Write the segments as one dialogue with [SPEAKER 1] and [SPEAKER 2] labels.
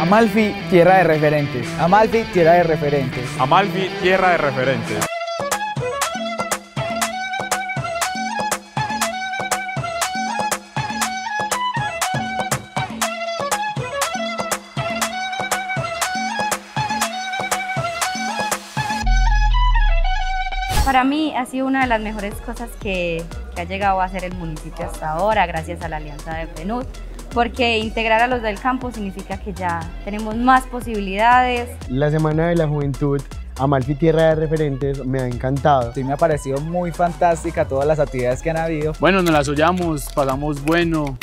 [SPEAKER 1] Amalfi, tierra de referentes.
[SPEAKER 2] Amalfi, tierra de referentes.
[SPEAKER 3] Amalfi, tierra de referentes.
[SPEAKER 4] Para mí ha sido una de las mejores cosas que ha llegado a hacer el municipio hasta ahora, gracias a la alianza de PNUD, porque integrar a los del campo significa que ya tenemos más posibilidades.
[SPEAKER 5] La Semana de la Juventud, Amalfi, tierra de referentes, me ha encantado.
[SPEAKER 2] Sí, me ha parecido muy fantástica todas las actividades que han habido.
[SPEAKER 3] Bueno, nos las hollamos, pasamos bueno.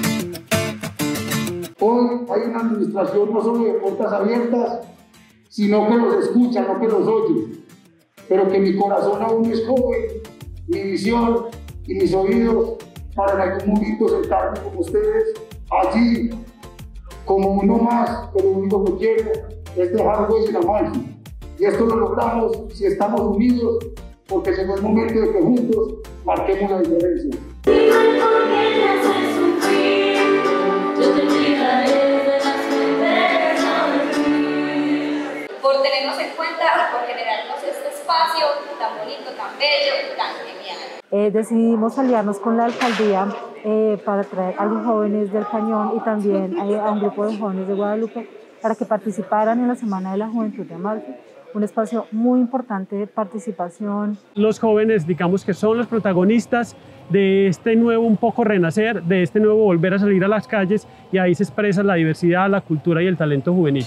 [SPEAKER 6] Hoy hay una administración no solo de puertas abiertas, sino que los escucha, no que los oye. Pero que mi corazón aún es joven, mi visión y mis oídos para en algún momento sentarme con ustedes allí como uno más, pero lo único que quiero es dejar huella en Amalfi. Y esto lo logramos si estamos unidos, porque llegó el momento de que juntos marquemos la diferencia.
[SPEAKER 4] Por tenernos en cuenta y por generarnos este espacio tan bonito, tan bello, tan genial.
[SPEAKER 7] Decidimos aliarnos con la alcaldía para traer a los jóvenes del Cañón y también a un grupo de jóvenes de Guadalupe para que participaran en la Semana de la Juventud de Amalfi. Un espacio muy importante de participación.
[SPEAKER 8] Los jóvenes, digamos que son los protagonistas de este nuevo un poco renacer, de este nuevo volver a salir a las calles, y ahí se expresa la diversidad, la cultura y el talento juvenil.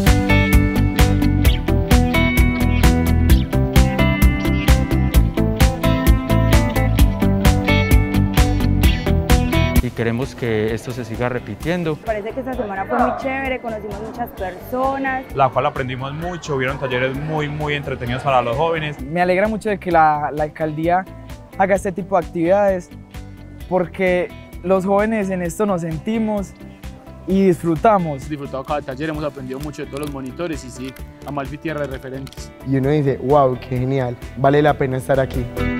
[SPEAKER 9] Y queremos que esto se siga repitiendo.
[SPEAKER 10] Parece que esta semana fue muy chévere, conocimos muchas personas.
[SPEAKER 3] La cual aprendimos mucho, hubieron talleres muy entretenidos para los jóvenes.
[SPEAKER 1] Me alegra mucho de que la alcaldía haga este tipo de actividades, porque los jóvenes en esto nos sentimos y disfrutamos.
[SPEAKER 3] Hemos disfrutado cada taller, hemos aprendido mucho de todos los monitores y sí, Amalfi, tierra de referentes.
[SPEAKER 5] Y uno dice, wow, qué genial, vale la pena estar aquí.